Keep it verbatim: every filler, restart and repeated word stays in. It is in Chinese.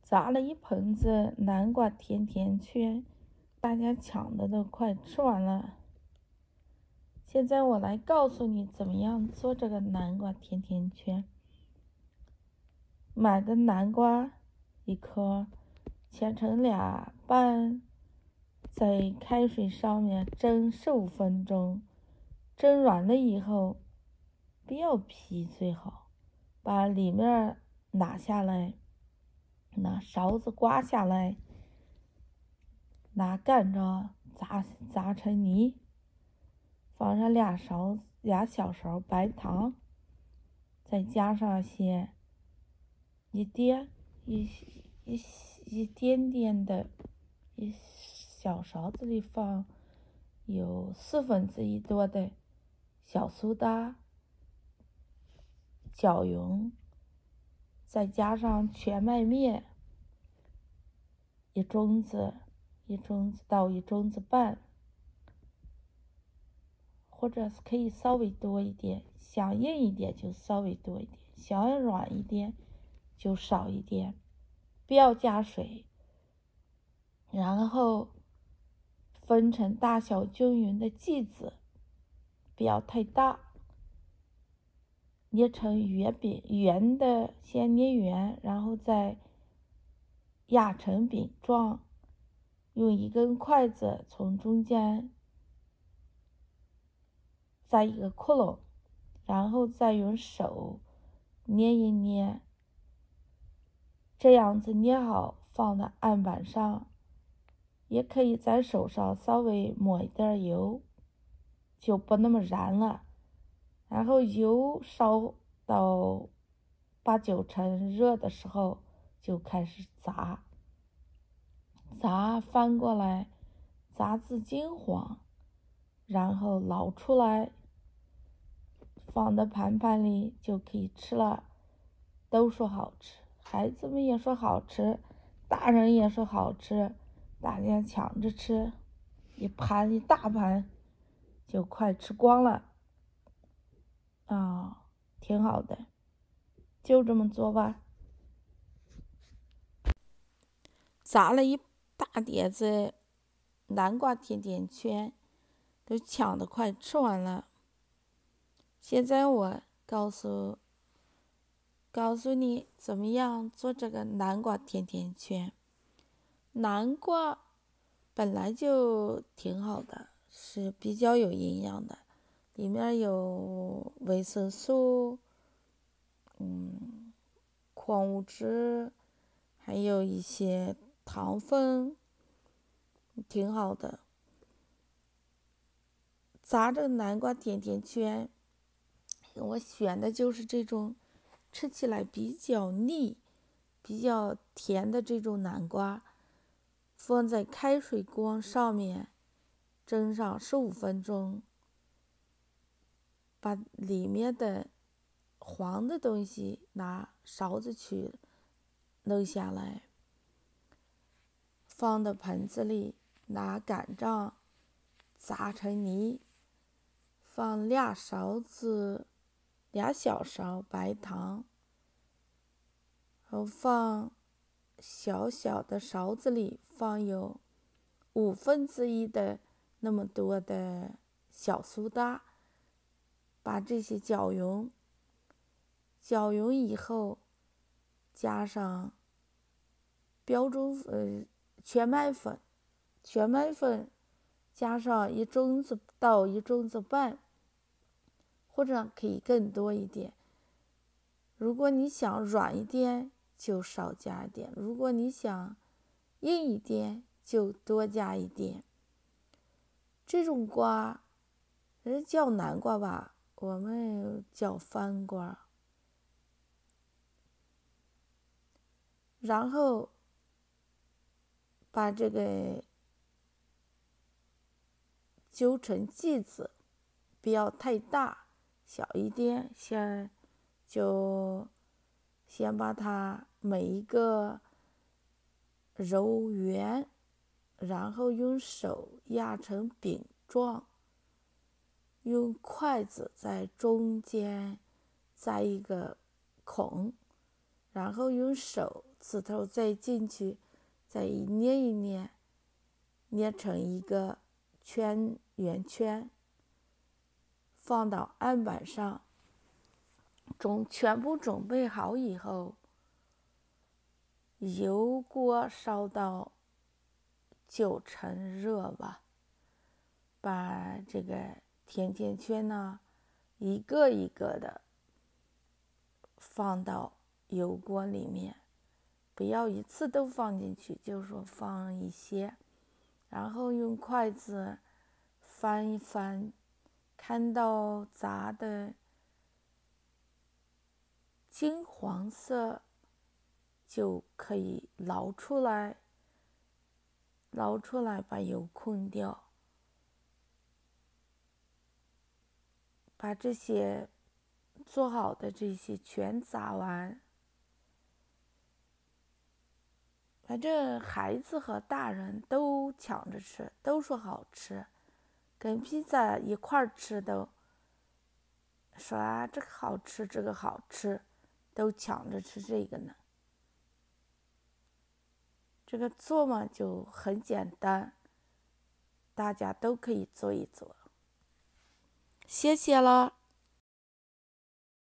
砸了一盆子南瓜甜甜圈，大家抢的都快吃完了。现在我来告诉你怎么样做这个南瓜甜甜圈。买的南瓜一颗，切成俩半，在开水上面蒸十五分钟，蒸软了以后，不要皮最好，把里面拿下来，拿勺子刮下来，拿擀着砸砸成泥，放上俩勺俩小勺白糖，再加上些一点一一一点点的，一小勺子里放有四分之一多的小苏打，搅匀，再加上全麦面一盅子，一盅子到一盅子半，或者是可以稍微多一点，想硬一点就稍微多一点，想要软一点就少一点，不要加水。然后分成大小均匀的剂子，不要太大，捏成圆饼圆的，先捏圆，然后再压成饼状，用一根筷子从中间再一个窟窿，然后再用手捏一捏，这样子捏好放在案板上，也可以在手上稍微抹一点油，就不那么燃了。然后油烧到八九成热的时候就开始炸，炸翻过来，炸至金黄，然后捞出来，放在盘盘里就可以吃了。都说好吃，孩子们也说好吃，大人也说好吃，大家抢着吃，一盘一大盘就快吃光了啊、哦，挺好的，就这么做吧。砸了一大碟子南瓜甜甜圈，都抢得快吃完了。现在我告诉告诉你怎么样做这个南瓜甜甜圈。南瓜本来就挺好的，是比较有营养的，里面有维生素，嗯，矿物质，还有一些糖分，挺好的。炸这个南瓜甜甜圈，我选的就是这种吃起来比较腻、比较甜的这种南瓜，放在开水锅上面蒸上十五分钟，把里面的黄的东西拿勺子去弄下来，放到盆子里，拿擀杖砸成泥，放俩勺子俩小勺白糖，然后放小小的勺子里放有五分之一的那么多的小苏打，把这些搅匀，搅匀以后加上标准呃全麦粉，全麦粉加上一盅子到一盅子半，或者可以更多一点。如果你想软一点就少加一点，如果你想硬一点就多加一点。这种瓜人叫南瓜吧，我们叫番瓜。然后把这个揪成剂子，不要太大，小一点，先就先把它每一个揉圆，然后用手压成饼状，用筷子在中间栽一个孔，然后用手刺头再进去，再一捏一捏，捏成一个圈圆圈，放到案板上。准全部准备好以后，油锅烧到九成热吧，把这个甜甜圈呢，一个一个的放到油锅里面，不要一次都放进去，就是说放一些，然后用筷子翻一翻，看到炸的金黄色就可以捞出来，捞出来把油控掉，把这些做好的这些全炸完。反正孩子和大人都抢着吃，都说好吃，跟披萨一块儿吃都说啊这个好吃，这个好吃，都抢着吃这个呢。这个做嘛就很简单，大家都可以做一做。谢谢了。